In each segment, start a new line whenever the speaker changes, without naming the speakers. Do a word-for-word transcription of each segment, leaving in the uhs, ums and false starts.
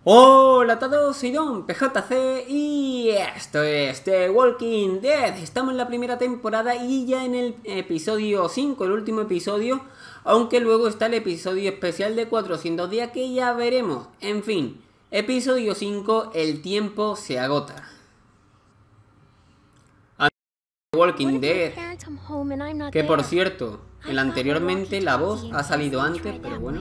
Hola a todos, soy Don P J C y esto es The Walking Dead. Estamos en la primera temporada y ya en el episodio cinco, el último episodio, aunque luego está el episodio especial de cuatrocientos días que ya veremos. En fin, episodio cinco, el tiempo se agota. The Walking Dead, que por cierto, el anteriormente la voz ha salido antes, pero bueno.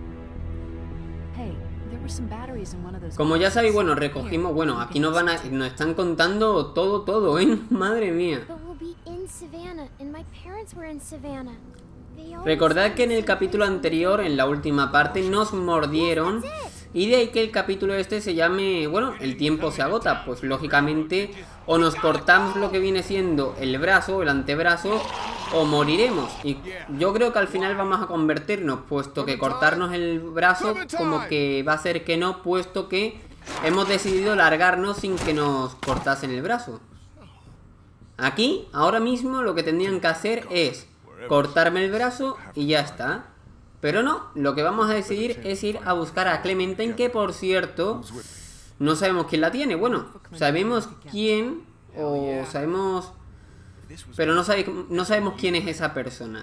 Como ya sabéis, bueno, recogimos, bueno, aquí nos van a, nos están contando todo, todo, ¿eh? Madre mía. Recordad que en el capítulo anterior, en la última parte, nos mordieron. Y de ahí que el capítulo este se llame, bueno, el tiempo se agota. Pues lógicamente, o nos cortamos lo que viene siendo el brazo, el antebrazo, o moriremos. Y yo creo que al final vamos a convertirnos, puesto que cortarnos el brazo como que va a ser que no, puesto que hemos decidido largarnos sin que nos cortasen el brazo. Aquí, ahora mismo, lo que tendrían que hacer es cortarme el brazo y ya está. Pero no, lo que vamos a decidir es ir a buscar a Clementine, que por cierto, no sabemos quién la tiene. Bueno, sabemos quién, o sabemos... Pero no, sabe, no sabemos quién es esa persona.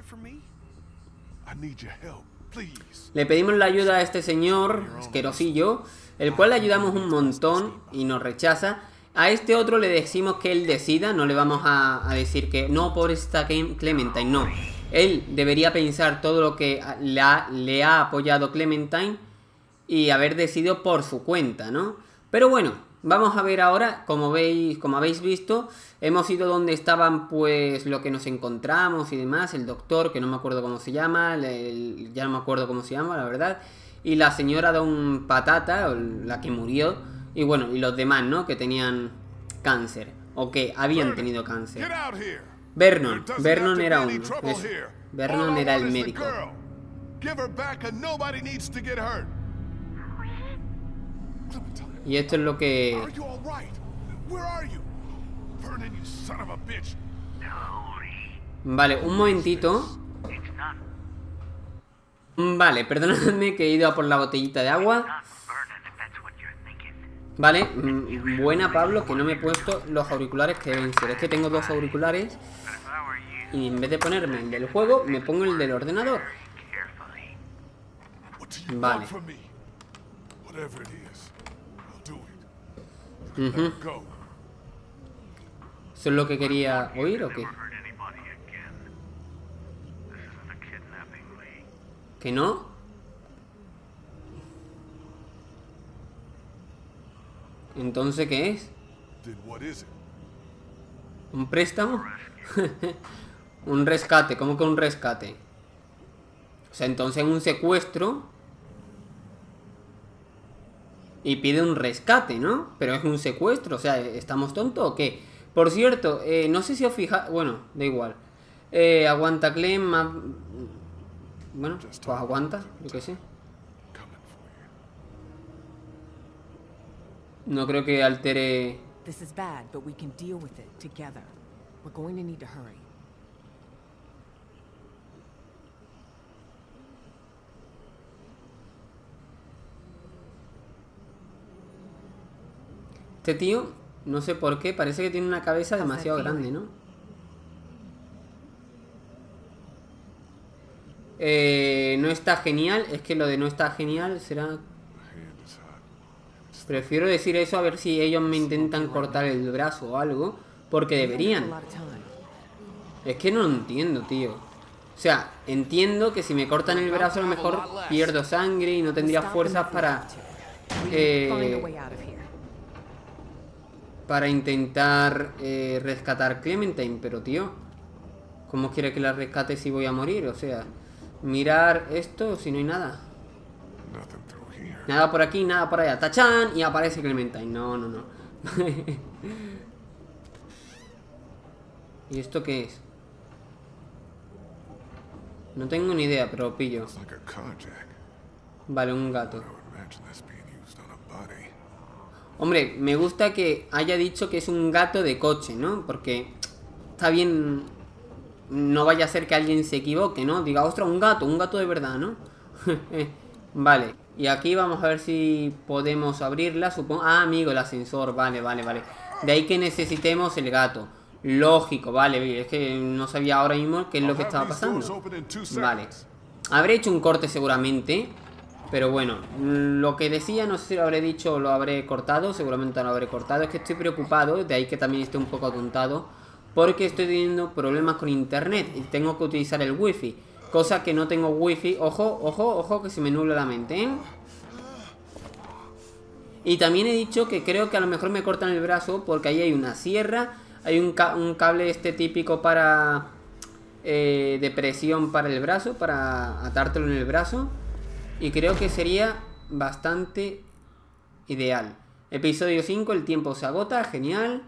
Le pedimos la ayuda a este señor asquerosillo, el cual le ayudamos un montón y nos rechaza. A este otro le decimos que él decida, no le vamos a, a decir que no, por esta Clementine, no. Él debería pensar todo lo que le ha, le ha apoyado Clementine y haber decidido por su cuenta, ¿no? Pero bueno, vamos a ver ahora, como veis, como habéis visto, hemos ido donde estaban pues lo que nos encontramos y demás, el doctor, que no me acuerdo cómo se llama, el, el, ya no me acuerdo cómo se llama, la verdad, y la señora Don Patata, la que murió, y bueno, y los demás, ¿no? Que tenían cáncer, o que habían tenido cáncer. Vernon, Vernon era uno. Es, Vernon era el médico. Y esto es lo que... Vale, un momentito. Vale, perdonadme que he ido a por la botellita de agua. Vale, buena Pablo, que no me he puesto los auriculares que deben ser. Es que tengo dos auriculares y en vez de ponerme el del juego, me pongo el del ordenador. Vale. Uh-huh. ¿Eso es lo que quería oír o qué? ¿Que no? ¿Entonces qué es? ¿Un préstamo? Un rescate, ¿cómo que un rescate? O sea, entonces un secuestro y pide un rescate, ¿no? Pero es un secuestro, o sea, ¿estamos tontos o qué? Por cierto, eh, no sé si os fijáis... Bueno, da igual. Eh, aguanta Clem, más... Bueno, pues aguanta, yo qué sé. No creo que altere...
This is bad, but we can deal with it together. We're going to need to hurry.
Este tío, no sé por qué, parece que tiene una cabeza demasiado grande, ¿no? Eh, no está genial, es que lo de no está genial será... Prefiero decir eso a ver si ellos me intentan cortar el brazo o algo, porque deberían. Es que no lo entiendo, tío. O sea, entiendo que si me cortan el brazo a lo mejor pierdo sangre y no tendría fuerzas para... Eh, para intentar eh, rescatar Clementine, pero tío, ¿cómo quiere que la rescate si voy a morir? O sea, mirar esto si no hay nada. Nada por aquí, nada por allá. ¡Tachán! Y aparece Clementine. No, no, no. ¿Y esto qué es? No tengo ni idea, pero lo pillo. Vale, un gato. Hombre, me gusta que haya dicho que es un gato de coche, ¿no? Porque está bien... No vaya a ser que alguien se equivoque, ¿no? Diga, ostras, un gato, un gato de verdad, ¿no? Vale. Y aquí vamos a ver si podemos abrirla, supongo. Ah, amigo, el ascensor, vale, vale, vale. De ahí que necesitemos el gato. Lógico, vale, es que no sabía ahora mismo qué es lo que estaba pasando. Vale. Habré hecho un corte seguramente. Pero bueno, lo que decía, no sé si lo habré dicho o lo habré cortado. Seguramente lo habré cortado. Es que estoy preocupado, de ahí que también esté un poco atontado, porque estoy teniendo problemas con internet y tengo que utilizar el wifi. Cosa que no tengo wifi. Ojo, ojo, ojo, que se me nubla la mente, ¿eh? Y también he dicho que creo que a lo mejor me cortan el brazo, porque ahí hay una sierra. Hay un, ca un cable este típico para... Eh, de presión para el brazo, para atártelo en el brazo. Y creo que sería bastante ideal. Episodio cinco, el tiempo se agota, genial.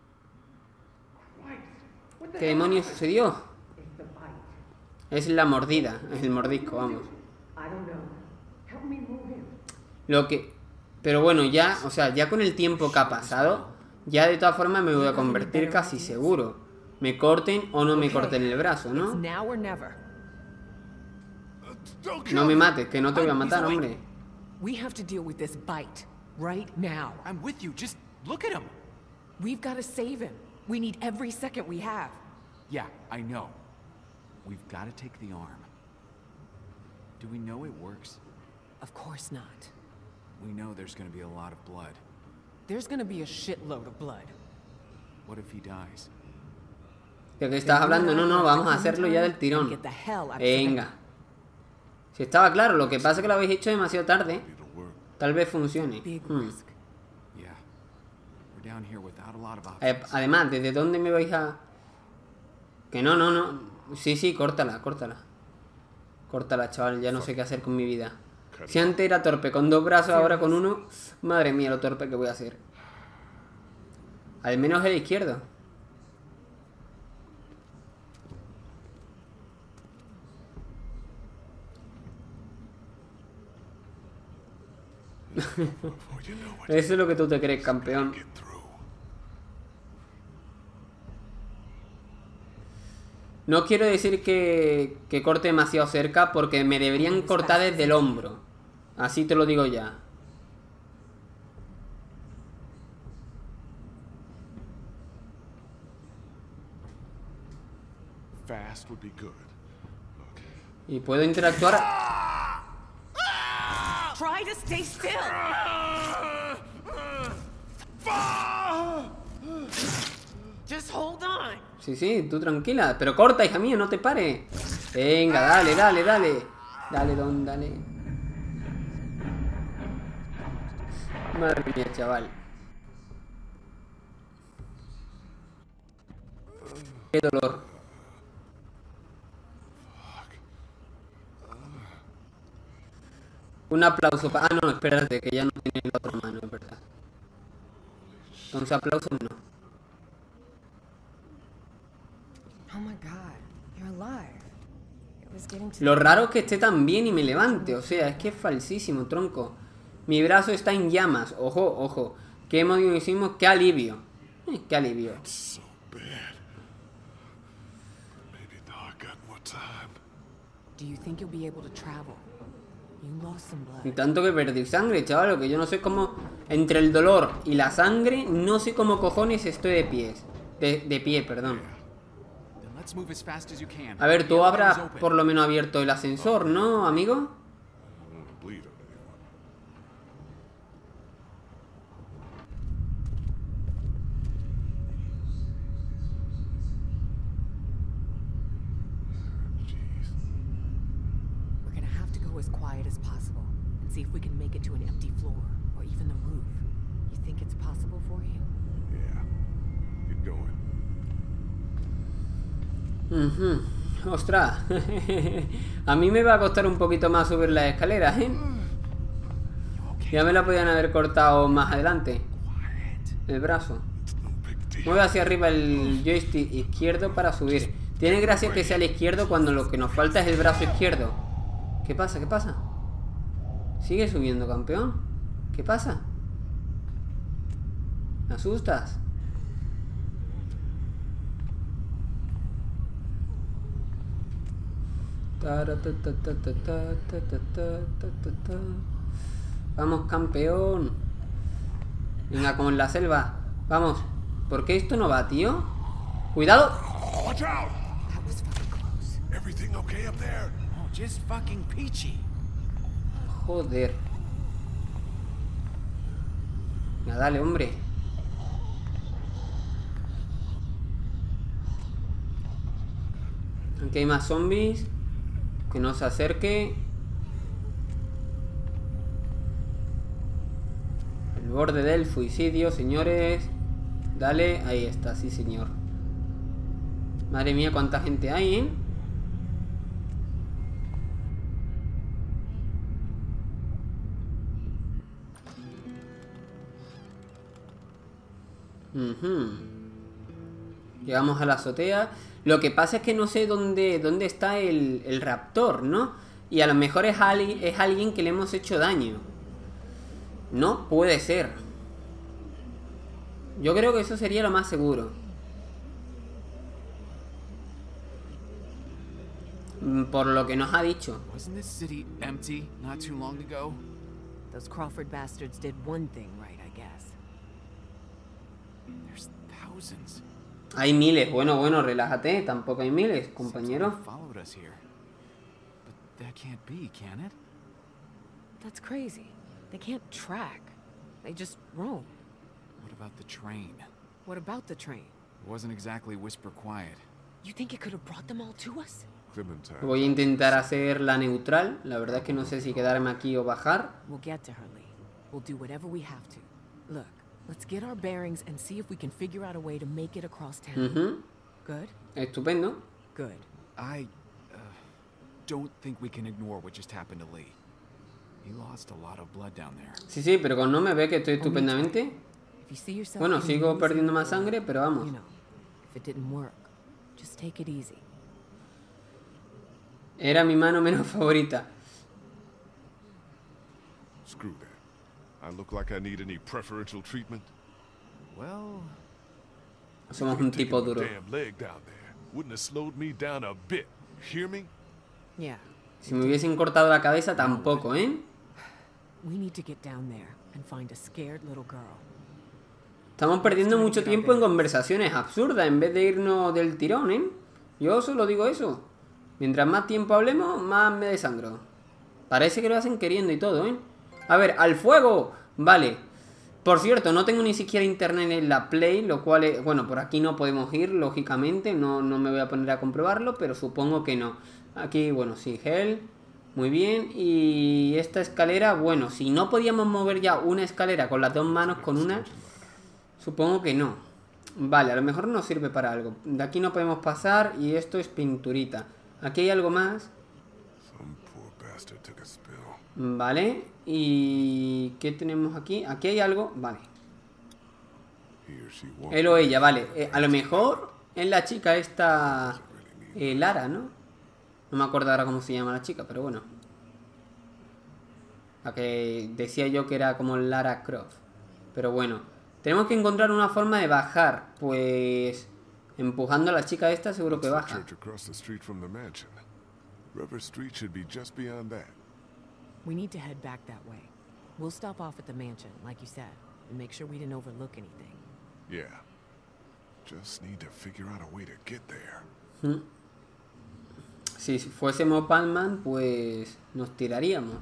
¿Qué demonios sucedió? Es la mordida, es el mordisco, vamos. Lo que... Pero bueno, ya, o sea, ya con el tiempo que ha pasado, ya de todas formas me voy a convertir casi seguro. Me corten o no me corten el brazo, ¿no? No me mates, que no te voy a matar, hombre.
We have to deal with this bite right now.
I'm with you. Just look at him.
We've got to save him. We need every second we have.
Yeah, I know. We've got to take the arm. Do we know it works?
Of course not.
We know there's going to be a lot of blood.
There's going to be a shitload of blood.
What if he dies?
¿De qué estás hablando? No, no, vamos a hacerlo ya del tirón. Venga. Si estaba claro, lo que pasa es que lo habéis hecho demasiado tarde. Tal vez funcione. Hmm. Eh, además, ¿desde dónde me vais a...? Que no, no, no. Sí, sí, córtala, córtala. Córtala, chaval, ya no sé qué hacer con mi vida. Si antes era torpe con dos brazos, ahora con uno. Madre mía, lo torpe que voy a hacer. Al menos el izquierdo. Eso es lo que tú te crees, campeón. No quiero decir que, que corte demasiado cerca, porque me deberían cortar desde el hombro. Así te lo digo ya. Y puedo interactuar.
Try to stay still. Just hold on.
Sí, sí, tú tranquila. Pero corta, hija mía, no te pares. Venga, dale, dale, dale. Dale, don, dale. Madre mía, chaval. Qué dolor. Un aplauso para... Ah, no, espérate, que ya no tiene la otra mano, es verdad. Entonces aplausos no.
Oh my God, you're alive. It was getting to...
Lo raro es que esté tan bien y me levante, o sea, es que es falsísimo, tronco. Mi brazo está en llamas, ojo, ojo. ¿Qué emoción hicimos? ¡Qué alivio! Eh, ¡Qué alivio!
Do you think you'll be able to travel? You lost some blood.
Y tanto que perdí sangre, chaval, lo que yo no sé cómo... Entre el dolor y la sangre, no sé cómo cojones estoy de pies. De, de pie, perdón. A ver, tú habrás por lo menos abierto el ascensor, ¿no, amigo?
As quiet as possible and see if we can make it to an empty floor or even the roof. You think it's possible for you?
Yeah. Get going.
Uh-huh. Ostras. A mí me va a costar un poquito más subir las escaleras, ¿eh? Ya me la podían haber cortado más adelante. El brazo. Mueve hacia arriba el joystick izquierdo para subir. Tiene gracia que sea el izquierdo cuando lo que nos falta es el brazo izquierdo. ¿Qué pasa? ¿Qué pasa? ¿Sigue subiendo, campeón? ¿Qué pasa? ¿Me asustas? Vamos, campeón. Venga, como en la selva. Vamos. ¿Por qué esto no va, tío? ¡Cuidado!
Watch out!
That was fucking close.
Everything okay up there?
Oh, just fucking peachy.
Joder. Venga, dale, hombre. Aquí hay más zombies. Que no se acerque. El borde del suicidio, señores. Dale, ahí está, sí señor. Madre mía, cuánta gente hay, ¿eh? Uh-huh. Llegamos a la azotea. Lo que pasa es que no sé dónde, dónde está el, el raptor, ¿no? Y a lo mejor es, ali, es alguien que le hemos hecho daño. No puede ser. Yo creo que eso sería lo más seguro. Por lo que nos ha dicho.
Wasn't this city empty not too long ago?
Those Crawford bastards did one thing right, I guess.
There's thousands.
Hay miles. Bueno, bueno, relájate. Tampoco hay miles, compañero.
Followed us here. But that can't be, can it?
That's crazy. They can't track. They just roam.
What about the train?
What about the train?
It wasn't exactly whisper quiet.
You think it could have brought them all to us?
Clementine.
Voy a intentar hacerla neutral. La verdad es que no sé si quedarme aquí o bajar.
We'll get to her, Lee. We'll do whatever we have to. Look, let's get our bearings and see if we can figure out a way to make it across town.
Uh-huh.
Good?
Estupendo.
Good.
I uh, don't think we can ignore what just happened to Lee. He lost a lot of blood down there.
Sí, sí, pero con no me ve que estoy estupendamente.
If you see yourself
Bueno,
getting
sigo
woozy
perdiendo más
or,
sangre, pero vamos.
You know, if it didn't work, just take it easy.
Era mi mano menos favorita.
Screw that. I look like I need any preferential treatment.
Well,
Somos un tipo
Taking my
duro.
damn leg down there wouldn't have slowed me down a bit. Hear me?
Yeah.
Si me hubiesen cortado la cabeza, tampoco, ¿eh?
We need to get down there and find a scared little girl.
Estamos perdiendo mucho tiempo en conversaciones absurdas en vez de irnos del tirón, ¿eh? Yo solo digo eso. Mientras más tiempo hablemos, más me desangro. Parece que lo hacen queriendo y todo, ¿eh? A ver, ¡al fuego! Vale. Por cierto, no tengo ni siquiera internet en la Play, lo cual es... Bueno, por aquí no podemos ir, lógicamente. No, no me voy a poner a comprobarlo, pero supongo que no. Aquí, bueno, sí, Hell. Muy bien. Y esta escalera, bueno, si no podíamos mover ya una escalera con las dos manos, con una... Supongo que no. Vale, a lo mejor nos sirve para algo. De aquí no podemos pasar y esto es pinturita. Aquí hay algo más.
Some poor bastard took a spill.
Vale. ¿Y qué tenemos aquí? Aquí hay algo. Vale.
Here she walked.
Él o ella, vale. Eh, a lo mejor es la chica esta... eh, Lara, ¿no? No me acuerdo ahora cómo se llama la chica, pero bueno. La que decía yo que era como Lara Croft. Pero bueno. Tenemos que encontrar una forma de bajar. Pues... empujando a la chica esta seguro que baja.
Church across the street from the mansion. Rubber Street should be just beyond that.
We need to head back that way. We'll stop off at the mansion, like you said, and make sure we didn't overlook anything.
Yeah. Just need to figure out a way to get there.
¿Mm? Si fuésemos Batman, pues nos tiraríamos.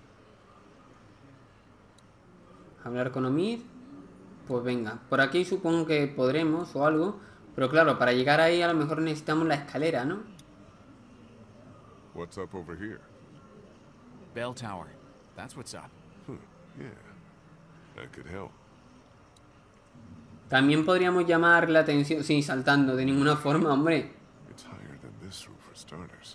Hablar con Omid. Pues venga, por aquí supongo que podremos o algo. Pero claro, para llegar ahí a lo mejor necesitamos la escalera, ¿no?
What's up over here?
Bell Tower. That's what's up.
Huh, yeah. That could help.
También podríamos llamar la atención... Sí, saltando, de ninguna forma, hombre.
It's higher than this roof for starters.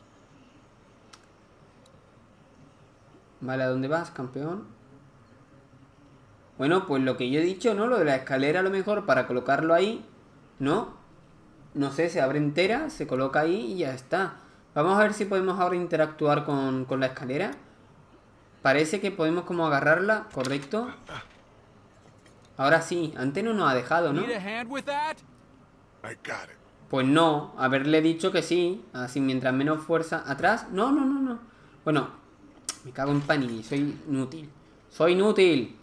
Vale, ¿a dónde vas, campeón? Bueno, pues lo que yo he dicho, ¿no? Lo de la escalera a lo mejor para colocarlo ahí, ¿no? No sé, se abre entera, se coloca ahí y ya está. Vamos a ver si podemos ahora interactuar con, con la escalera. Parece que podemos como agarrarla, ¿correcto? Ahora sí, antes no nos ha dejado, ¿no?
Need a hand with that?
I got it.
Pues no, haberle dicho que sí. Así, mientras menos fuerza... ¿Atrás? No, no, no, no. Bueno, me cago en Panini, soy inútil. Soy inútil.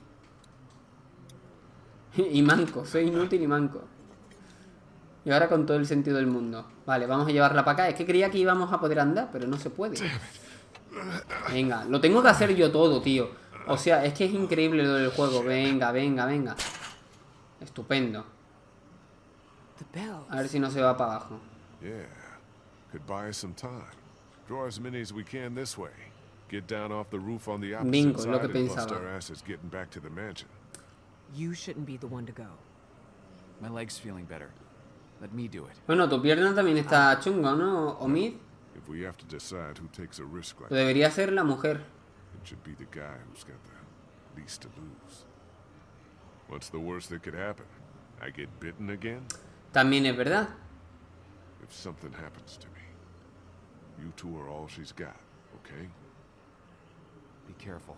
Y manco, soy inútil y manco. Y ahora con todo el sentido del mundo. Vale, vamos a llevarla para acá. Es que creía que íbamos a poder andar, pero no se puede. Venga, lo tengo que hacer yo todo, tío. O sea, es que es increíble lo del juego. Venga, venga, venga. Estupendo. A ver si no se va para abajo.
Yeah. Could buy us some time. Draw as many as we can this way. Get down off the roof on the opposite
Bingo,
side
lo que
and bust
pensaba.
our asses getting back to the mansion.
You shouldn't be the one to go.
My leg's feeling better. Let me do it.
Bueno, tu pierna también está chunga, ¿no, Omid?
If we have to decide who takes a risk like
Lo debería ser la mujer.
it should be the guy who's got the least to lose. What's the worst that could happen? I get bitten again?
También es verdad.
If something happens to me, you two are all she's got, okay?
Be careful.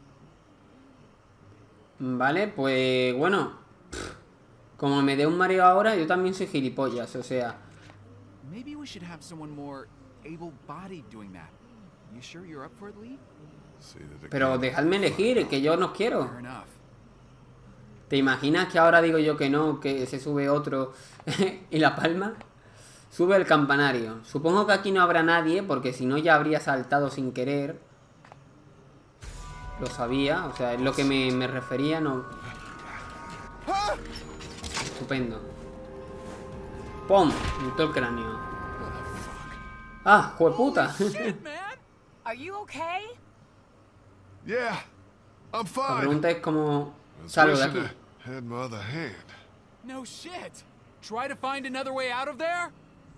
Vale, pues bueno. Como me dé un mareo ahora, yo también soy gilipollas, o sea.
Maybe we should have someone more able-bodied doing that. You sure you're up for it, Lee?
Say that
Pero
again.
dejadme elegir, que yo no quiero.
Fair enough.
¿Te imaginas que ahora digo yo que no, que se sube otro y la palma? Sube el campanario. Supongo que aquí no habrá nadie, porque si no ya habría saltado sin querer. Lo sabía, o sea, es lo que me, me refería, no. Estupendo. ¡Pum! En todo el cráneo. ¡Ah, jueputa!
Shit, man! Are you okay?
Yeah, I'm
La
fine.
pregunta es cómo
I was
salgo de
wishing
aquí.
I had my other hand.
No shit. Try to find another way out of there?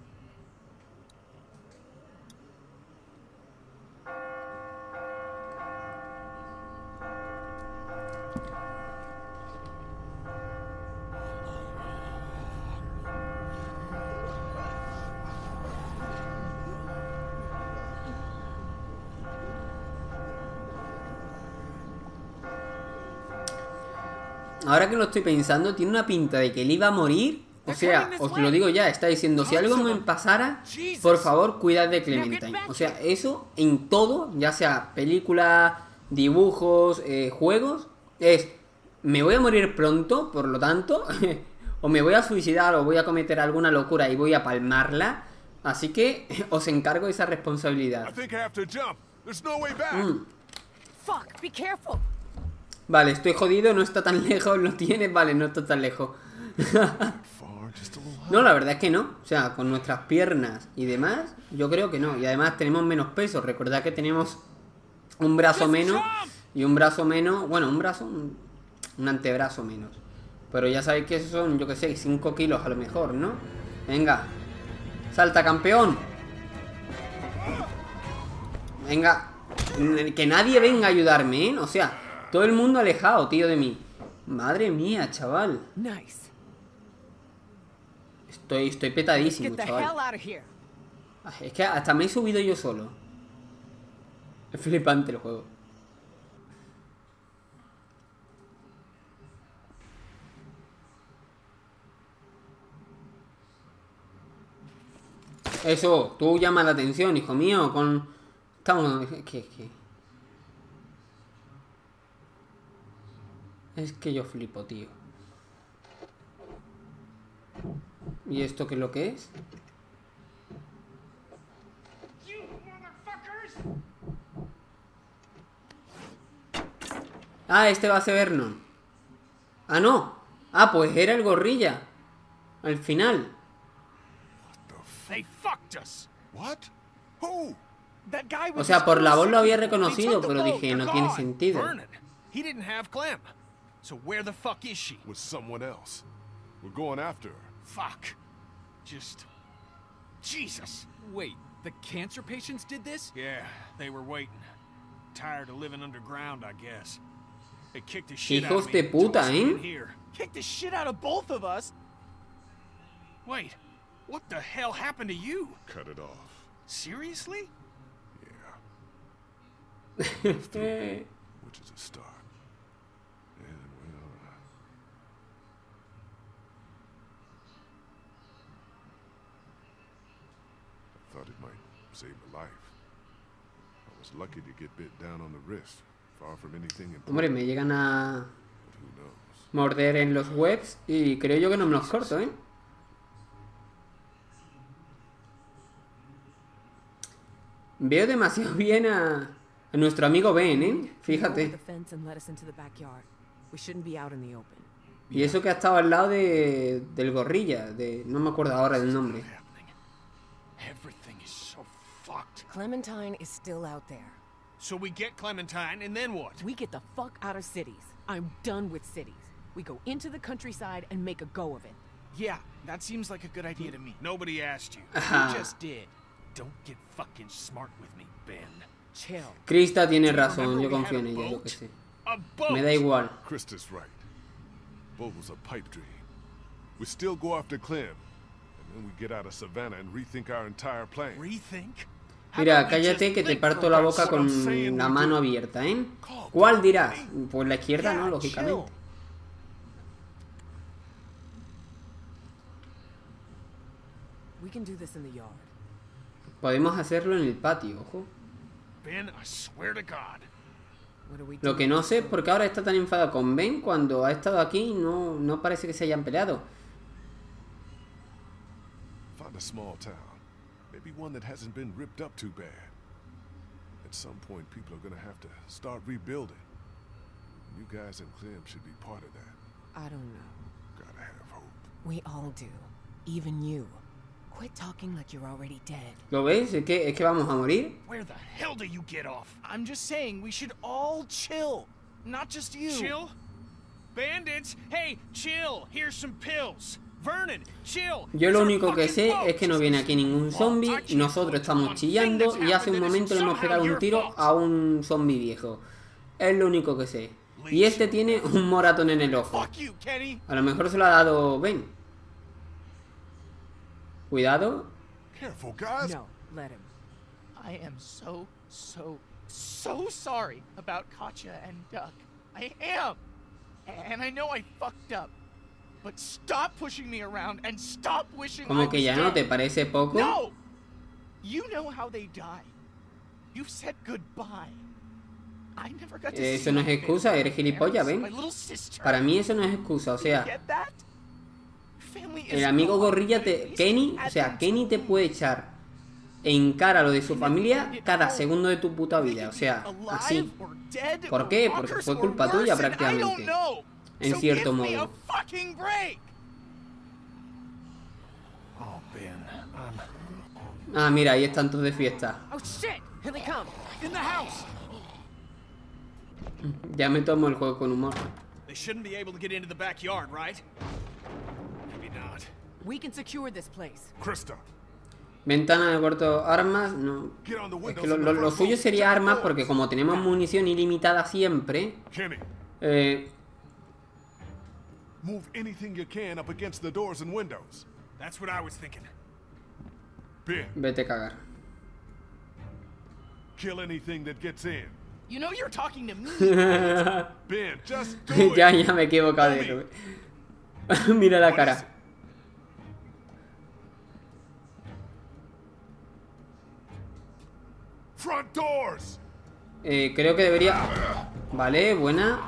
Ahora que lo estoy pensando, tiene una pinta de que él iba a morir. O sea, os lo digo ya, está diciendo, si algo me pasara, por favor, cuidad de Clementine. O sea, eso en todo, ya sea película, dibujos, eh, juegos, es, me voy a morir pronto, por lo tanto, o me voy a suicidar o voy a cometer alguna locura y voy a palmarla. Así que os encargo esa
I
responsabilidad.
think I have to jump. There's no way back.
Mm.
Fuck, be careful.
Vale, estoy jodido, no está tan lejos, lo tienes, vale, no está tan lejos.
Far, just a little
No, la verdad es que no. O sea, con nuestras piernas y demás, yo creo que no. Y además tenemos menos peso. Recordad que tenemos un brazo menos y un brazo menos. Bueno, un brazo, un, un antebrazo menos. Pero ya sabéis que esos son, yo que sé, cinco kilos a lo mejor, ¿no? Venga. Salta, campeón. Venga. Que nadie venga a ayudarme, ¿eh? O sea, todo el mundo alejado, tío, de mí. Madre mía, chaval.
Nice.
Estoy, estoy petadísimo,
Get the
chaval.
hell out of here.
Ay, es que hasta me he subido yo solo. Es flipante el juego. Eso, tú llamas la atención, hijo mío, con... Estamos... ¿Qué, qué? Es que yo flipo, tío. ¿Y esto qué es lo que es? Ah, este va a ser Vernon. Ah, no. Ah, pues era el gorrilla. Al final.
They fucked us.
What? Who?
That guy
O
with
sea,
his
por la voz lo había
They
reconocido,
took the
pero
boat.
dije,
They're
no tiene
gone.
sentido.
Vernon. He didn't have Clem. So where the fuck is she?
With someone else. We're going after her.
Fuck. Just... Jesus.
Wait, the cancer patients did this?
Yeah, they were waiting. Tired of living underground, I guess. They kicked the shit out
Hijos
of
de
me.
puta,
told us to
¿eh?
get here. Kicked the shit out of both of us? Wait, what the hell happened to you?
Cut it off.
Seriously?
Yeah. Which is a start. And well, uh, I thought it might save my life. I was lucky to get bit down on the wrist. Far from anything important.
Hombre, me llegan a
But who knows?
morder en los webs y creo yo que no me los corto, ¿eh? Veo demasiado bien a, a nuestro amigo Ben, ¿eh? Fíjate. Y eso que ha estado al lado de, del gorrilla, de no me acuerdo ahora del nombre.
Everything is so fucked.
Clementine is still out there.
So we get Clementine, and then what?
We get the fuck out of cities. I'm done with cities. We go into the countryside and make a go of it.
Yeah, that seems like a good idea to me. Nobody asked you.
Ajá.
You just did. Don't get fucking smart with me, Ben.
Chill.
Krista tiene razón, yo confío en ella, yo que sé.
A boat.
Me da igual.
Krista's right. Boat was a pipe dream. We still go after Clem, and then we get out of Savannah and rethink our entire plan.
Rethink? How
Mira,
about we
cállate
just
que te
think
parto
for
la
God's
boca
sake?
con
I'm saying
la
we
mano
do.
abierta, ¿eh? ¿Cuál dirás? Pues la izquierda,
Yeah,
¿no? Lógicamente.
chill.
We can do this in the yard.
Podemos hacerlo en el patio, ojo.
Ben, I swear to God.
What do we do?
Lo que no sé es por qué ahora está tan enfadado con Ben cuando ha estado aquí y no, no parece que se hayan peleado.
Find a small town. Maybe one that hasn't been ripped up too bad. At some point, people are gonna have to start rebuilding. You guys and Clem should be part of that.
I don't know.
Gotta have hope.
We all do. Even you. Quit talking like you're already dead.
¿Lo ves? Es que, es que vamos a morir.
Where the hell do you get off? I'm just saying we should all chill. Not just you. Chill? Bandits? Hey, chill. Here's some pills. Vernon, chill.
Yo lo único que sé es que no viene aquí ningún zombie, nosotros estamos chillando y hace un momento le hemos pegado un tiro a un zombie viejo. Es lo único que sé. Y este tiene un moratón en el ojo.
Fuck you, Kenny.
A lo mejor se lo ha dado Ben. Cuidado.
Careful, guys.
No, let him.
I am so, so, so sorry about Katja and Duck. I am. And I know I fucked up. But stop pushing me around and stop wishing I
Como
was
que ya no te
dead.
parece poco.
No! You know how they die. You've said goodbye. I never got to
Eso
see
no
my
es excusa,
family,
eres gilipollas,
my
¿ven?
little sister.
Para mí eso no es excusa, o sea,
Get that? Family is
el amigo
gone.
gorrilla
At
te...
least
Kenny,
we
o
had
sea,
them
Kenny te
too.
puede echar en cara lo de su familia cada segundo de tu puta vida, o sea, así. ¿Por qué? Porque fue culpa tuya prácticamente, en cierto modo.
Oh, Ben. Um,
Ah, mira, ahí están todos de fiesta.
Oh shit! Here they come.
in the house.
Ya me tomo el juego con humor.
They shouldn't be able to get into the backyard, right? Maybe not.
We can secure this place.
Krista,
Ventana de corto, armas, no.
get on the
Es
windows.
que lo,
in
lo-
the
lo
front
suyo
door.
sería
Check the
armas
doors.
porque como tenemos munición ilimitada siempre,
Kenny,
eh,
move anything you can up against the doors and windows.
That's what I was thinking.
Ben,
vete a cagar.
kill anything that gets in.
You know you're talking to me.
Ben, just do it.
ya, ya me he equivocado de eso. eh. Mira la cara.
Front doors.
Eh, creo que debería... Vale, buena.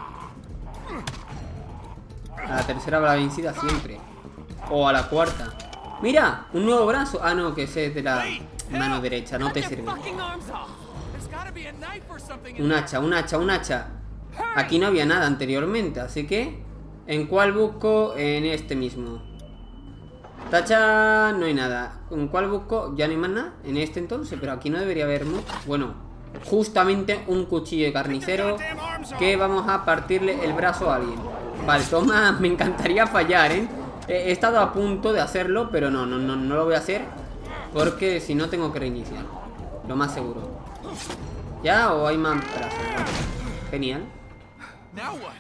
A la tercera va la vencida siempre. O a la cuarta. ¡Mira! Un nuevo brazo. Ah, no, que ese es de la mano derecha. No te sirve.
Fucking arms off.
There's gotta be a knife or something in
Un hacha, un hacha, un hacha. Aquí no había nada anteriormente, así que... ¿En cuál busco? En este mismo. Tacha, no hay nada. ¿En cuál busco? Ya no hay más nada. En este entonces, pero aquí no debería haber mucho. Bueno, justamente un cuchillo de carnicero que vamos a partirle el brazo a alguien. Vale, toma, me encantaría fallar, ¿eh? He estado a punto de hacerlo, pero no, no, no, no lo voy a hacer porque si no tengo que reiniciar. Lo más seguro. ¿Ya o hay más brazos? Genial.
Now what?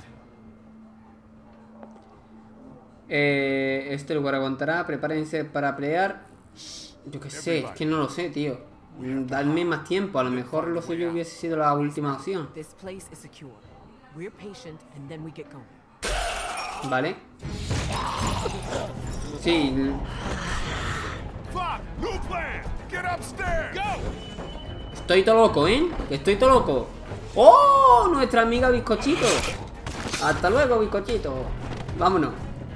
Eh, este lugar aguantará. Prepárense para pelear. Yo qué sé, es que no lo sé, tío. Dadme más tiempo. A lo mejor lo suyo hubiese sido la última opción.
This place is secure. We're patient and then we get going.
Vale. Sí.
Fuck! New plan! Get upstairs! Go!
estoy todo loco, ¿eh? Que estoy todo loco. ¡Oh! Nuestra amiga Bizcochito. Hasta luego, Bizcochito. Vámonos.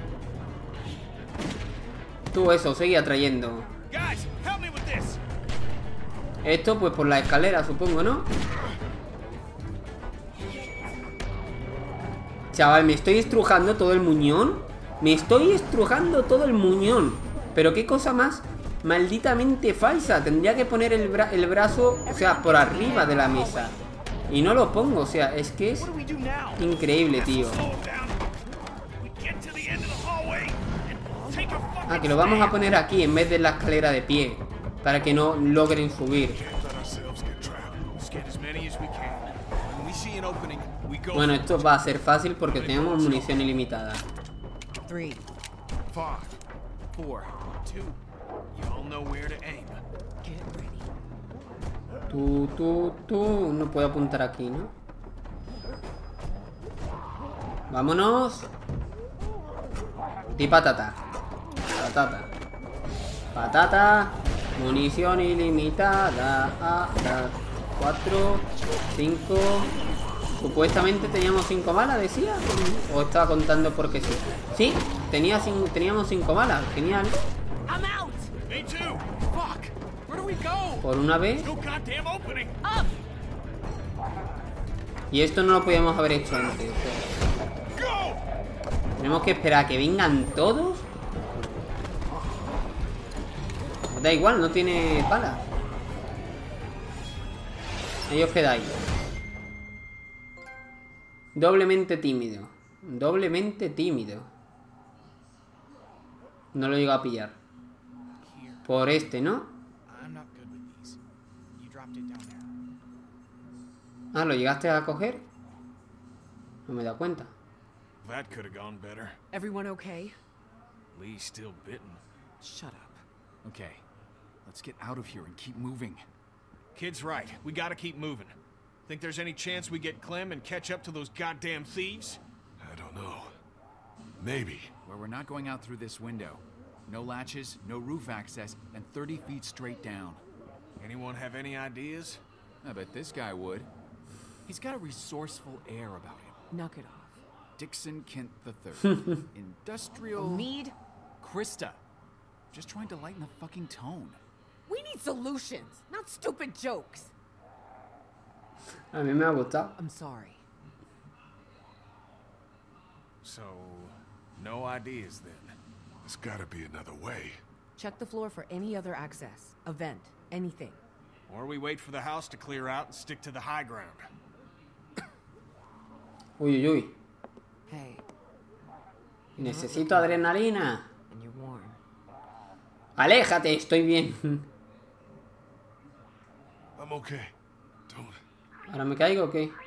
Tú eso, seguí atrayendo. Esto pues por la escalera, supongo, ¿no? Chaval, me estoy estrujando todo el muñón. Me estoy estrujando todo el muñón. Pero qué cosa más malditamente falsa. Tendría que poner el, bra el brazo, o sea, por arriba de la mesa. Y no lo pongo, o sea, es que es increíble, tío. Ah, que lo vamos a poner aquí en vez de la escalera de pie, para que no logren subir. Bueno, esto va a ser fácil porque tenemos munición ilimitada. Tú, tú, tú. No puedo apuntar aquí, ¿no? Vámonos. Y patata. Patata. Patata. Munición ilimitada. Ah, ah. Cuatro. Cinco. Supuestamente teníamos cinco balas, decía. O estaba contando porque sí. Sí, tenía cinco, teníamos cinco balas. Genial. Por una vez. Y esto no lo podíamos haber hecho antes. Tenemos que esperar a que vengan todos. Da igual, no tiene balas. Ahí os quedáis. Doblemente tímido. Doblemente tímido. No lo llego a pillar. Por este, ¿no? Ah, ¿lo llegaste a coger? No me he dado cuenta.
That could have gone better.
Everyone okay?
Lee's still bitten.
Shut up.
Okay, let's get out of here and keep moving.
Kid's right. We gotta keep moving. Think there's any chance we get Clem and catch up to those goddamn thieves?
I don't know. Maybe.
Well, we're not going out through this window. No latches, no roof access, and thirty feet straight down.
Anyone have any ideas?
I bet this guy would. He's got a resourceful air about him.
Knock it off.
Dixon Kent the third. Industrial...
Need?
Krista. Just trying to lighten the fucking tone.
We need solutions, not stupid jokes.
A mí me ha gustado.
I'm sorry.
So, no ideas then?
There's gotta be another way.
Check the floor for any other access, a vent, anything.
Or we wait for the house to clear out and stick to the high ground.
Uy, uy, uy.
Hey.
Necesito adrenalina.
And you're warm.
Aléjate, estoy bien.
I'm okay. Don't.
¿Ahora me caigo o qué?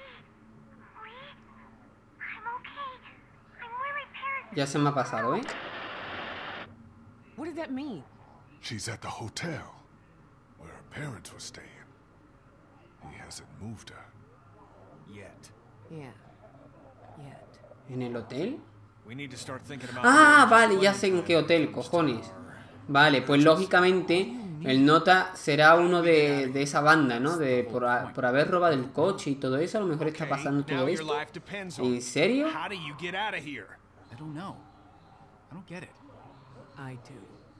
Ya se me ha pasado, ¿eh?
What did that mean?
She's at the hotel where her parents were staying. He hasn't moved her.
Yet.
Yeah. Yet.
¿En el hotel?
We need to start thinking about
Ah, vale, ya sé en qué hotel, cojones. Vale, pues lógicamente el nota será uno de, de esa banda, ¿no? De por, a- por haber robado el coche y todo eso. A lo mejor está pasando
now
todo
your
esto.
life depends on
¿En
it.
serio?
How do you get out of here?
I don't know. I don't get it.
I do.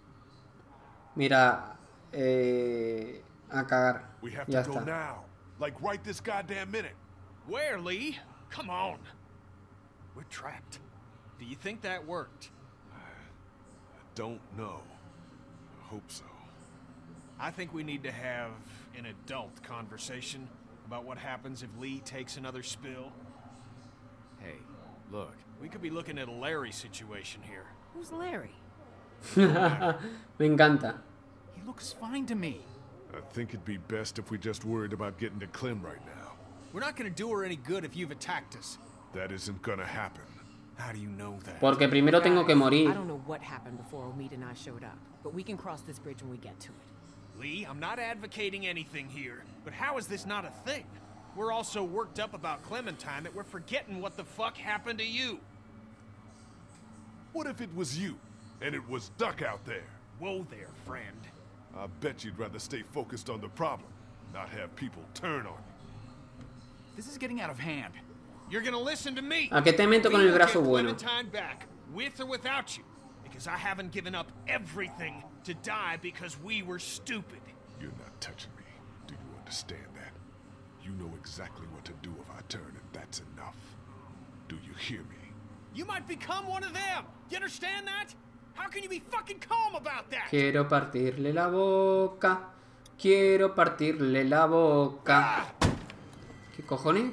Mira, eh, a cagar.
We have
Ya
to go
está.
now. Like right this goddamn minute.
Where, Lee? Come on. We're trapped. Do you think that worked?
Don't know. I hope so.
I think we need to have an adult conversation about what happens if Lee takes another spill.
Hey, look.
We could be looking at a Larry situation here.
Who's Larry?
Me encanta.
He looks fine to me.
I think it'd be best if we just worried about getting to Clem right now.
We're not gonna do her any good if you've attacked us.
That isn't gonna happen.
How do you know that?
Porque primero tengo que
I
morir.
don't know what happened before Omid and I showed up, but we can cross this bridge when we get to it.
Lee, I'm not advocating anything here, but how is this not a thing? We're all so worked up about Clementine that we're forgetting what the fuck happened to you.
What if it was you, and it was Duck out there?
Whoa there, friend.
I bet you'd rather stay focused on the problem. not have people turn on you.
This is getting out of hand.
You're gonna listen to me.
¿A qué te meto con el brazo bueno?
Clementine back, with or without you, because I haven't given up everything to die because we were stupid.
You're not touching me. Do you understand that? You know exactly what to do if I turn, and that's enough. Do you hear me?
You might become one of them. You understand that? How can you be fucking calm about that?
Quiero partirle la boca. Quiero partirle la boca. ¿Qué cojones?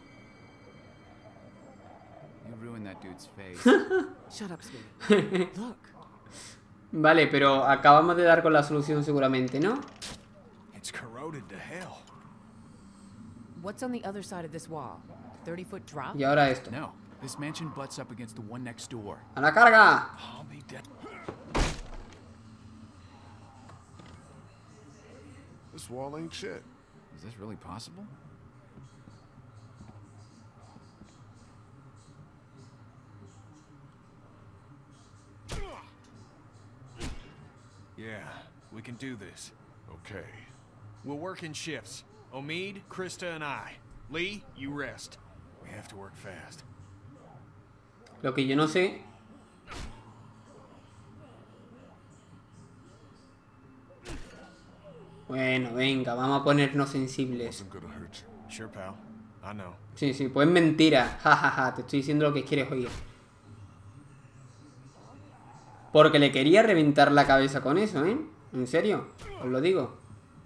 You ruined that dude's face.
Shut up, sweetie. Look.
Vale, pero acabamos de dar con la solución seguramente, ¿no?
It's corroded to hell.
What's on the other side of this wall? thirty foot drop?
Y ahora esto.
No, this mansion butts up against the one next door.
¡A la carga!
I'll be dead.
This wall ain't shit.
Is this really possible?
Yeah, we can do this.
Okay.
We'll work in shifts. Omid, Krista, and I. Lee, you rest. We have to work fast.
Lo que yo no sé... Bueno, venga, vamos a ponernos sensibles.
Wasn't gonna hurt you.
Sure, pal. I know.
Sí, sí, pues mentira. Ja, ja, ja, te estoy diciendo lo que quieres oír. Porque le quería reventar la cabeza con eso, ¿eh? En serio, os lo digo.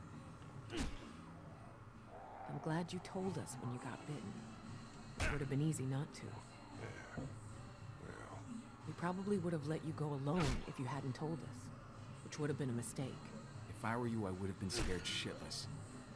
I'm glad you told us when you got bitten. It would have been easy not to. We probably would have let you go alone if you hadn't told us, which would have been a mistake.
If I were you, I would have been scared shitless.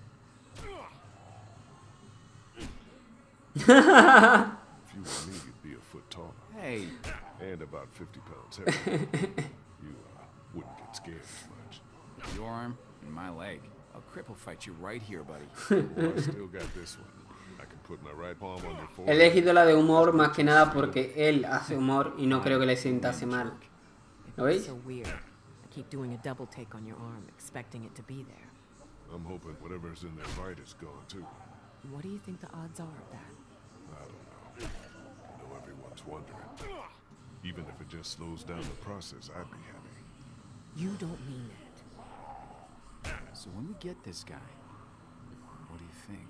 If you were me, you'd be a foot taller.
Hey,
And about fifty pounds heavier. You uh, wouldn't get scared as much.
your arm and my leg. I'll cripple fight you right here, buddy.
Oh, I still got this one. I can put my right palm on your
He
forehead.
elegido la de humor más que nada porque él hace humor y no creo que le sientase mal. ¿Lo veis?
So weird. I keep doing a double take on your arm, expecting it to be there.
I'm hoping whatever's in that bite is gone too.
What do you think the odds are of that?
I don't know. I know everyone's wondering. Even if it just slows down the process, I'd be happy.
You don't mean it.
So when we get this guy, what do you think?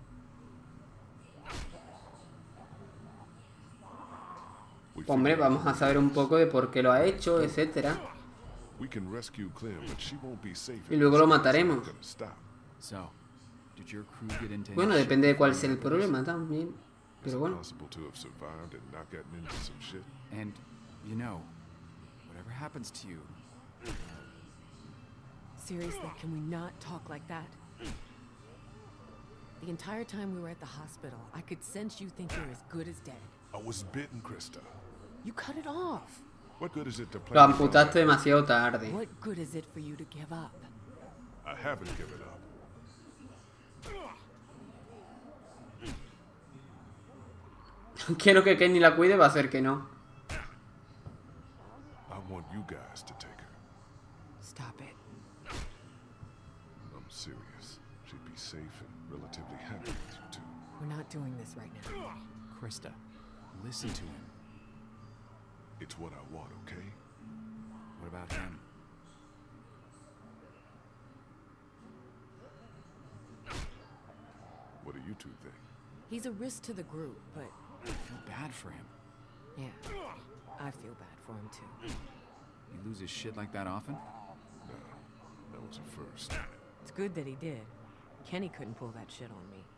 We
Hombre,
figured
vamos a saber un poco de por qué lo ha hecho, etcétera.
we can rescue Clem, but she won't be safe.
Y luego lo
if it's
mataremos.
not gonna stop.
So, did your crew get into
Bueno,
any
depende de
shit
cuál
from
sea el
the
problema también.
Is
Pero
it
bueno.
possible to have survived and not gotten into some shit?
And, you know, whatever happens to you,
Seriously, can we not talk like that? The entire time we were at the hospital, I could sense you think you're as good as dead.
I was bitten, Krista.
You cut it off.
What good is it to play?
Lo
with
amputaste
them?
demasiado tarde.
What good is it for you to give up?
I haven't given up.
Quiero que Kenny la cuide, va a ser que no.
I want you guys to take her.
Stop it.
I'm serious. She'd be safe and relatively happy with you two.
We're not doing this right now.
Krista, listen to him.
It's what I want, okay?
What about him?
What do you two think?
He's a risk to the group, but
I feel bad for him.
yeah, I feel bad for him too.
He loses shit like that often?
No, that was a first.
It's good that he did. Kenny couldn't pull that shit on me.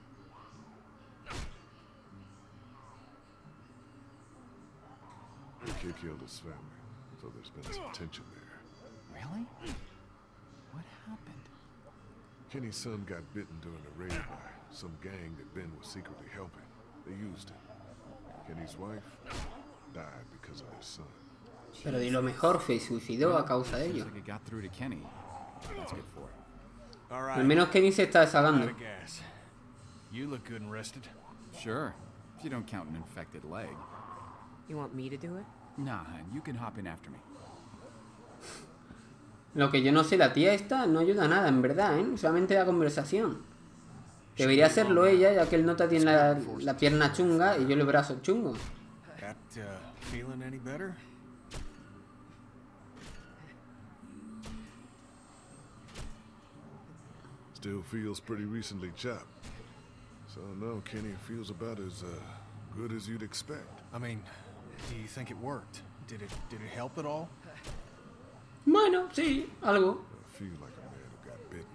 The kid killed his family, so there's been some tension there.
Really? What happened?
Kenny's son got bitten during a raid by some gang that Ben was secretly helping. They used him. Kenny's wife died because of their son.
Pero di lo mejor, se suicidó a causa de
Seems
ello.
like it got through to Kenny. That's good for it.
All
Al
right.
menos Kenny se está
Out
desahogando.
of gas. You look good and rested.
Sure, if you don't count an infected leg.
You want me to do it?
Nah, hun, you can hop in after me.
Lo que yo no sé, la tía esta no ayuda a nada, en verdad, ¿eh? Solamente da conversación. Debería hacerlo ella, ya que el nota tiene la, la pierna chunga y yo el brazo chungo.
That, uh, feeling any better?
Still feels pretty recently chopped. So no, Kenny feels about as uh, good as you'd expect.
I mean, do you think it worked? Did it did it help at all?
Bueno, sí, algo.
I feel like a man who got bitten.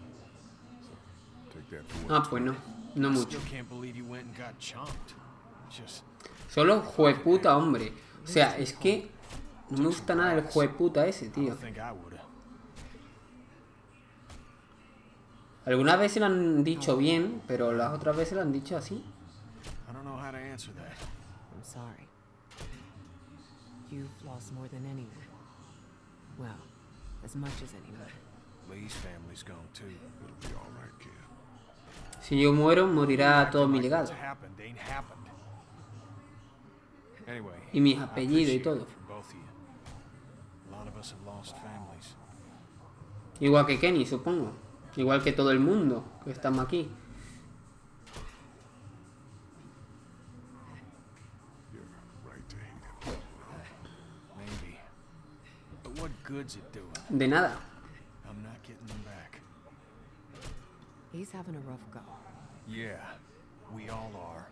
So take that for what
Ah, pues no, no mucho.
Still can't believe you went and got chomped. Just
Solo jueputa, hombre. O sea, es que no me gusta nada el jueputa ese,
I
tío.
don't think I would have.
Algunas veces lo han dicho bien, pero las otras veces lo han dicho así.
I don't know how to answer that.
I'm sorry. You've lost more than anyone. Well, as much as anyone.
Lee's family's gone too.
It'll be all right, kid.
Si yo muero, morirá todo mi legado.
What's happened ain't happened. Anyway,
Y mis
I
apellidos y
appreciate
todo.
it from both of you. A lot of us have lost families.
Igual que Kenny, supongo. Igual que todo el mundo que estamos aquí.
You're right to hate him.
Maybe. But what good's it doing?
De nada.
I'm not getting them back.
He's having a rough go.
Yeah, we all are.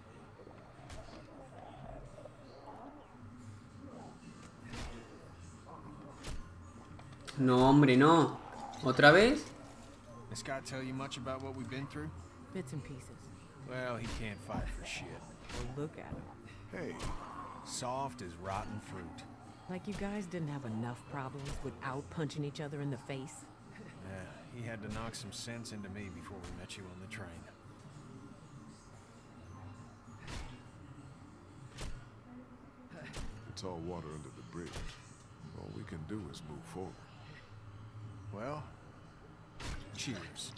No, hombre, no. ¿Otra vez?
This guy tell you much about what we've been through?
Bits and pieces.
Well, he can't fight for shit.
Well, look at him.
Hey,
Soft as rotten fruit.
Like you guys didn't have enough problems without punching each other in the face.
Yeah, he had to knock some sense into me before we met you on the train.
it's all water under the bridge. All we can do is move forward.
Well, cheers.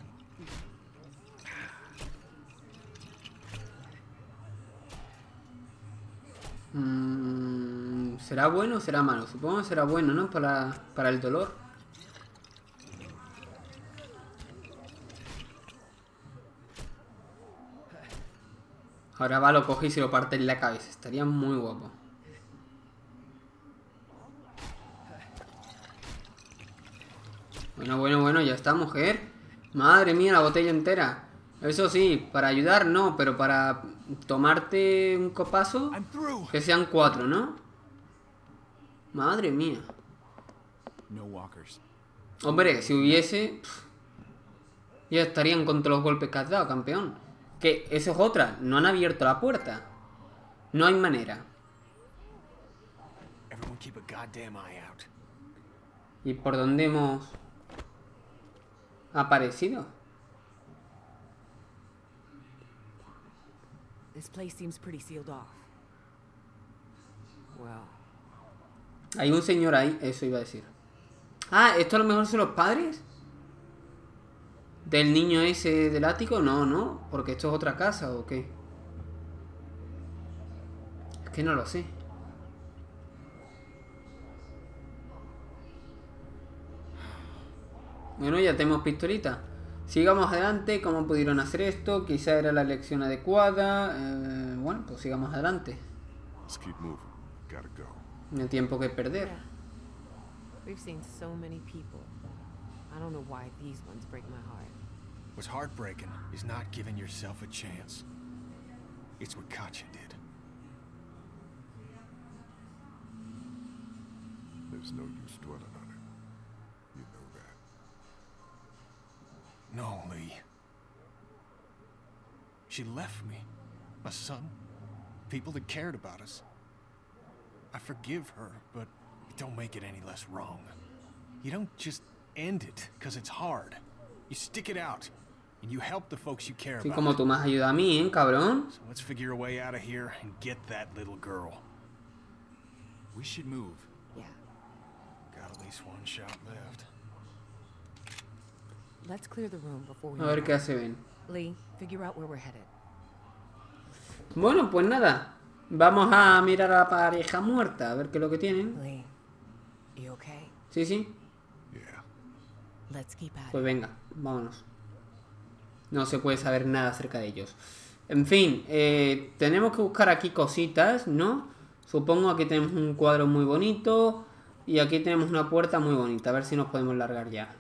Mm, ¿será bueno o será malo? Supongo que será bueno, ¿no? Para, para el dolor. Ahora va, lo coge y se lo parte en la cabeza. Estaría muy guapo. Bueno, bueno, bueno, ya está, mujer. Madre mía, la botella entera. Eso sí, para ayudar no, pero para tomarte un copazo,
I'm through.
que sean cuatro, ¿no? Madre mía.
No walkers.
Hombre, si hubiese... pff, ya estarían con todos los golpes que has dado, campeón. Que eso es otra, no han abierto la puerta. No hay manera.
Everyone keep a goddamn eye out.
¿Y por dónde hemos aparecido?
This place seems pretty sealed off. Well,
Hay un señor ahí, eso iba a decir. Ah, ¿esto a lo mejor son los padres? ¿Del niño ese del ático? No, no, porque esto es otra casa o qué. Es que no lo sé. Bueno, ya tenemos pistolita. Sigamos adelante, ¿cómo pudieron hacer esto? Quizá era la elección adecuada. Eh, bueno, pues sigamos adelante.
Let's keep moving. Gotta go.
No hay tiempo que perder.
yeah. We've seen so many people. I don't know why these ones break my heart.
What's heartbreaking is not giving yourself a chance. It's what Katya did.
There's no use dwelling on it. You know that.
No, Lee. She left me. My son. People that cared about us. I forgive her, but it don't make it any less wrong. You don't just end it because it's hard. You stick it out, and you help the folks you care
Así
about.
como tú me has ayudado a mí, ¿eh, cabrón?
So let's figure a way out of here and get that little girl.
We should move.
Yeah.
Got at least one shot left.
Let's clear the room before we
A ver
move
qué
on.
hace Ben.
Lee, figure out where we're headed.
Bueno, pues nada. Vamos a mirar a la pareja muerta, a ver qué es lo que tienen.
Lee, you okay?
Sí, sí.
Yeah,
Let's keep at
Pues
it.
venga, vámonos. No se puede saber nada acerca de ellos. En fin, eh, tenemos que buscar aquí cositas, ¿no? Supongo aquí tenemos un cuadro muy bonito. Y aquí tenemos una puerta muy bonita. A ver si nos podemos largar ya.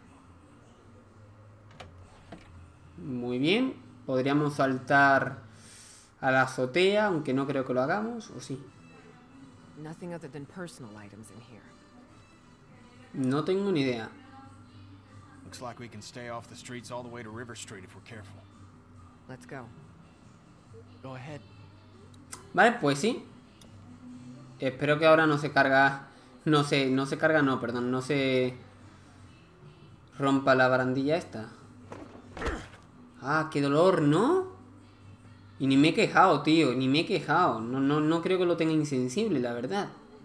Muy bien. Podríamos saltar a la azotea, aunque no creo que lo hagamos, ¿o sí?
Nothing other than personal items in here.
No tengo ni idea.
Looks like we can stay off the streets all the way to River Street if we're careful.
Let's go.
Go ahead.
Vale, pues sí. Espero que ahora no se carga... No se, no se carga, no, perdón. No se rompa la barandilla esta. Ah, qué dolor, ¿no? Y ni me he quejado, tío. Ni me he quejado. No, no, no creo que lo tenga insensible, la verdad.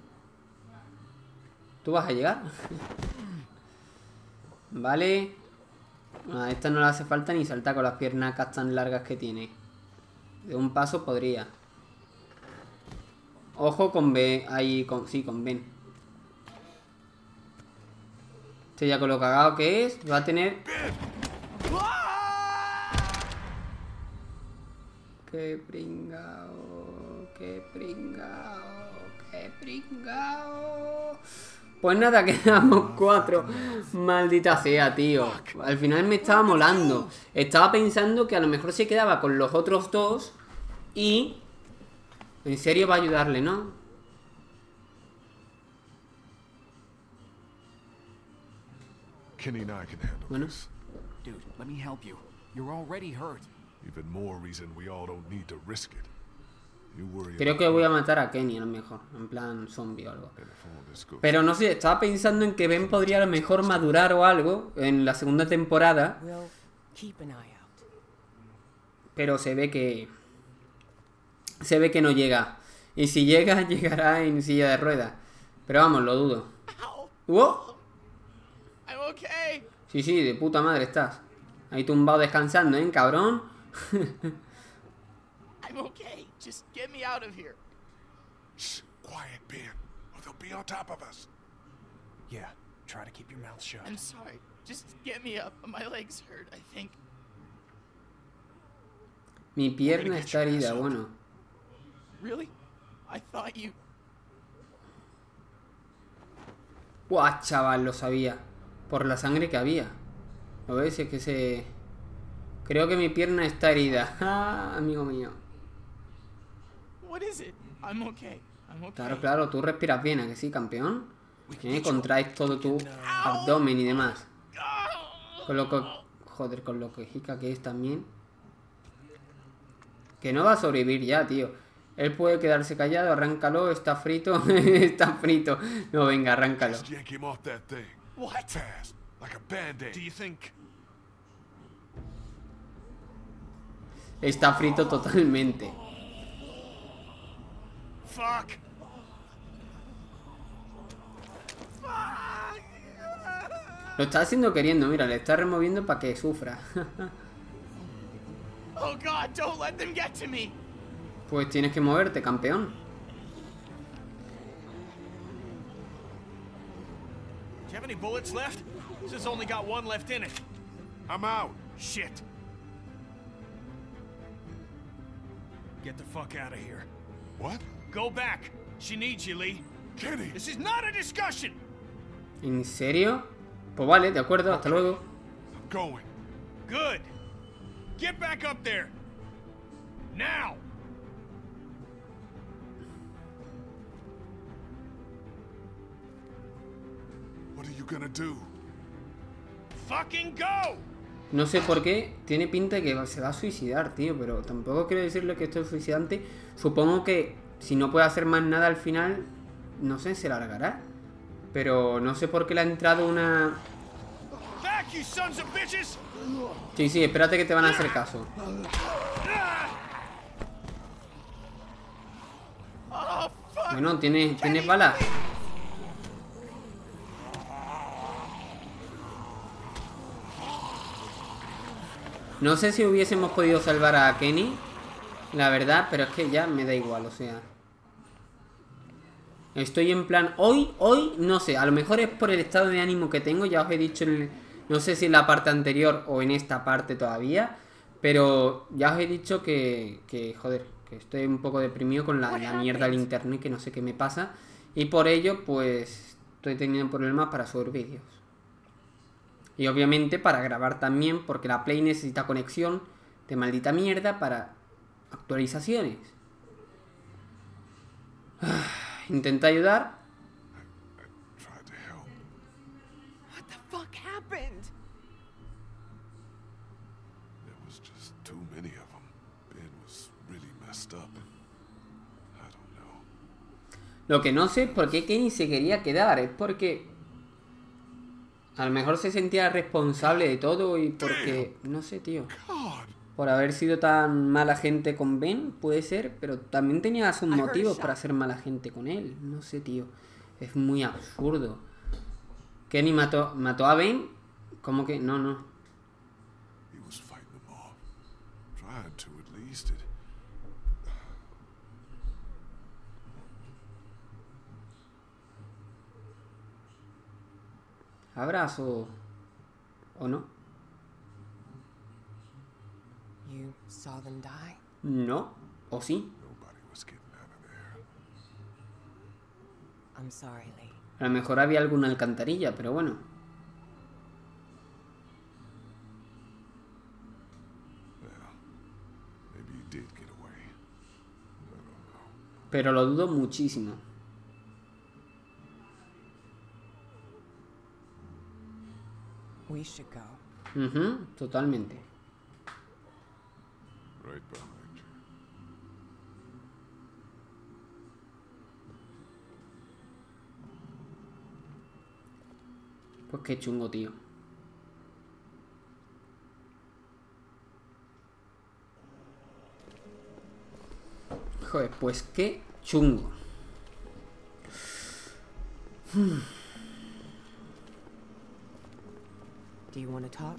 ¿Tú vas a llegar? Vale. A esta no le hace falta ni saltar con las piernacas tan largas que tiene. De un paso podría. Ojo con B. Ahí, con, sí, con Ben. Este ya con lo cagado que es, va a tener... Qué pringao, qué pringao, qué pringao. Pues nada, quedamos cuatro. Maldita sea, tío. Al final me estaba molando. Estaba pensando que a lo mejor se quedaba con los otros dos. Y... En serio va a ayudarle, ¿no?
Kenny and I can handle
Bueno.
this.
Dude, let me help you. You're already hurt.
Even more reason we all don't need to risk it. You worry
Creo
about
que voy a
me,
matar a Kenny a lo mejor. En plan zombie o algo.
and if all this goes
Pero no sé, estaba pensando en que Ben podría a lo mejor madurar o algo en la segunda temporada.
We'll keep an eye out.
Pero se ve que... Se ve que no llega. Y si llega, llegará en silla de ruedas. Pero vamos, lo dudo.
Ow!
¡Wow!
I'm okay.
Sí, sí, de puta madre estás. Ahí tumbado descansando, ¿eh, cabrón?
I'm okay. Just get me out of here.
Shh, quiet, Ben, or they'll be on top of us.
Yeah, try to keep your mouth shut.
I'm sorry. Just get me up. My legs hurt, I think.
Mi pierna está herida, bueno.
Really? I thought you...
Buah, chaval, lo sabía. Por la sangre que había. ¿Lo ves? Es que se... Creo que mi pierna está herida. Ah, amigo mío.
What is it? I'm okay. I'm okay.
Claro, claro, tú respiras bien, ¿a que sí, campeón? ¿Eh? Contraes todo tu abdomen y demás. Con lo que... Joder, con lo que jica que es también. Que no va a sobrevivir ya, tío. Él puede quedarse callado, arráncalo, está frito. Está frito. No, venga, arráncalo.
Just yank him off that thing.
What?
Fast, like a band-aid.
Do you think...
Está frito totalmente.
Fuck!
Lo está haciendo queriendo, mira, le está removiendo para que sufra.
Oh God, don't let them get to me.
Pues tienes que moverte, campeón.
Do you have any bullets left? This has only got one left in it.
I'm out.
Shit. Get the fuck out of here.
What?
Go back. She needs you, Lee.
Kenny!
This is not a discussion.
¿En serio? Pues vale, de acuerdo, hasta luego.
I'm going.
Good. Get back up there. Now.
What are you gonna do?
Fucking go.
No sé por qué, tiene pinta de que se va a suicidar, tío, pero tampoco quiero decirle que esto es suicidante. Supongo que si no puede hacer más nada al final, no sé, se largará. Pero no sé por qué le ha entrado una...
Back, you sons of bitches.
Sí, sí, espérate que te van a hacer caso.
Oh fuck!
Bueno, ¿tienes, ¿tienes balas? No sé si hubiésemos podido salvar a Kenny, la verdad, pero es que ya me da igual, o sea... Estoy en plan... Hoy, hoy, no sé, a lo mejor es por el estado de ánimo que tengo, ya os he dicho en el, No sé si en la parte anterior o en esta parte todavía. Pero ya os he dicho que, que joder, que estoy un poco deprimido con la, la mierda del internet, que no sé qué me pasa. Y por ello, pues, estoy teniendo problemas para subir vídeos. Y obviamente para grabar también, porque la Play necesita conexión de maldita mierda para actualizaciones. Intenta ayudar.
Tried to help.
What the fuck happened?
There was just too many of them. Ben was really messed up. I don't know.
Lo que no sé es por qué Kenny se quería quedar. Es porque a lo mejor se sentía responsable de todo y porque... No sé, tío.
God.
Por haber sido tan mala gente con Ben, puede ser, pero también tenía sus motivos para ser mala gente con él. No sé, tío. Es muy absurdo. Kenny mató, mató a Ben. ¿Cómo que? No, no.
He was fighting them off. Trying to at least. It.
Abrazo. ¿O no?
You saw them die?
No. ¿O sí?
Nobody was getting out of there.
I'm sorry, Lee.
A lo mejor había alguna alcantarilla, pero bueno.
Well, maybe he did get away. I don't know.
Pero lo dudo muchísimo.
We should go.
Ujú, totalmente.
Right behind you.
Pues qué chungo, tío. Joder, pues qué chungo.
Do you want to talk?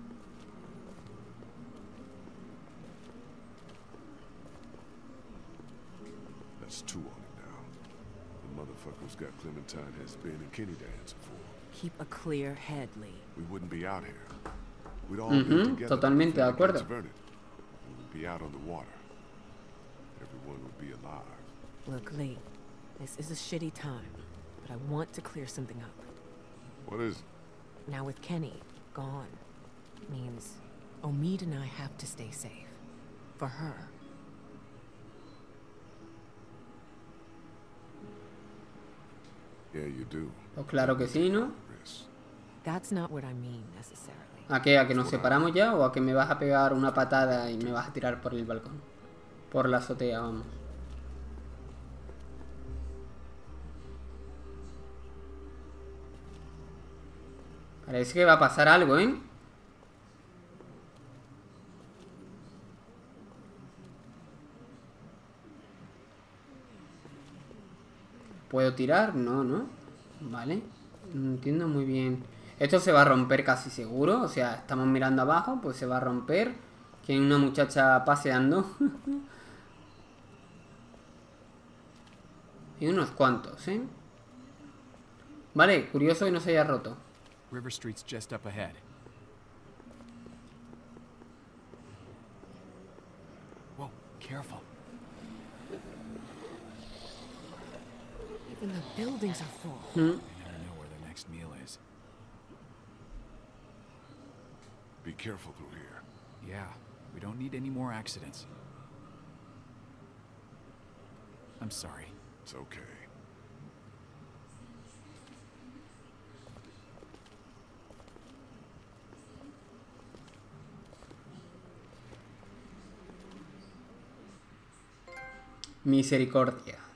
That's two on it now. The motherfuckers got Clementine has been and Kenny to answer for.
Keep a clear head, Lee.
We wouldn't be out here. We'd all
Ujú,
be together.
totalmente de acuerdo.
against Vernon. We would be out on the water. Everyone would be alive.
Look, Lee, this is a shitty time, but I want to clear something up.
What is it?
Now with Kenny gone, means Omid and I have to stay safe. For her.
Yeah, you do.
Pues claro que sí, ¿no?
Risk.
That's not what I mean, necessarily.
¿A qué? ¿A que nos separamos ya? ¿O a que me vas a pegar una patada y me vas a tirar por el balcón? Por la azotea, vamos. Parece que va a pasar algo, ¿eh? ¿Puedo tirar? No, ¿no? Vale. No entiendo muy bien. Esto se va a romper casi seguro. O sea, estamos mirando abajo, pues se va a romper. Que hay una muchacha paseando. Y unos cuantos, ¿eh? Vale, curioso que no se haya roto.
River Street's just up ahead. Whoa, careful.
Even the buildings are full.
Mm.
You never know where the next meal is.
Be careful through here.
Yeah, we don't need any more accidents. I'm sorry.
It's okay.
Misericordia.